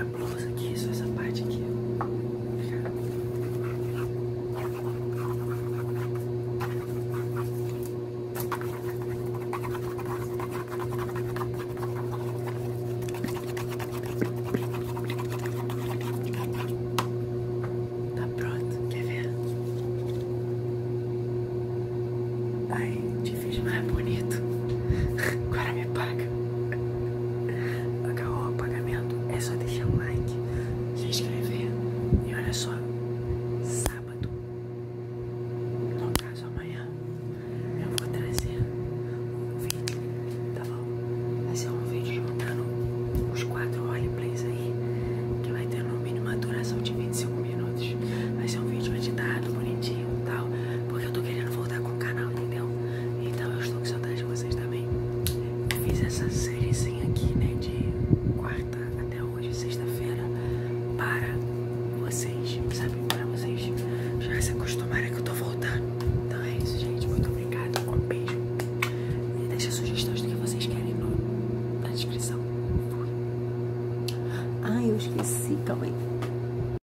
blusa aqui, só essa parte aqui. Tá pronto, quer ver? Ai, te fiz mais bonito. Agora me paga. Acabou o pagamento. É só deixar um like, se inscrever. E olha só, sábado, no caso amanhã, eu vou trazer um vídeo, tá bom? Vai ser um vídeo juntando os 4 roleplays aí, que vai ter no mínimo uma duração de 25 minutos. Vai ser um vídeo editado, bonitinho e tal, porque eu tô querendo voltar com o canal, entendeu? Então eu estou com saudade de vocês também. Eu fiz essa sériezinha aqui, né, de quarta até hoje, sexta-feira, para vocês, sabe? Para vocês já se acostumarem que eu tô voltando. Então é isso, gente. Muito obrigada. Um beijo. E deixa sugestões do que vocês querem na descrição. Ah, eu esqueci, calma aí.